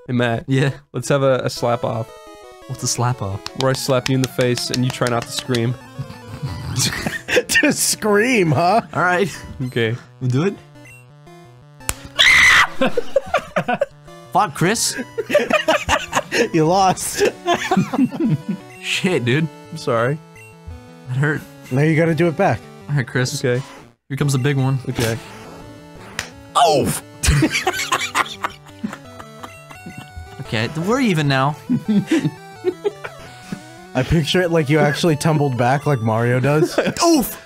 Hey Matt. Yeah. Let's have a slap off. What's a slap off? Where I slap you in the face and you try not to scream. To scream, huh? Alright. Okay. We'll do it. Fuck, Chris. You lost. Shit, dude. I'm sorry. That hurt. Now you gotta do it back. Alright, Chris. Okay. Here comes the big one. Okay. Oh! Okay, we're even now. I picture it like you actually tumbled back like Mario does. Oof!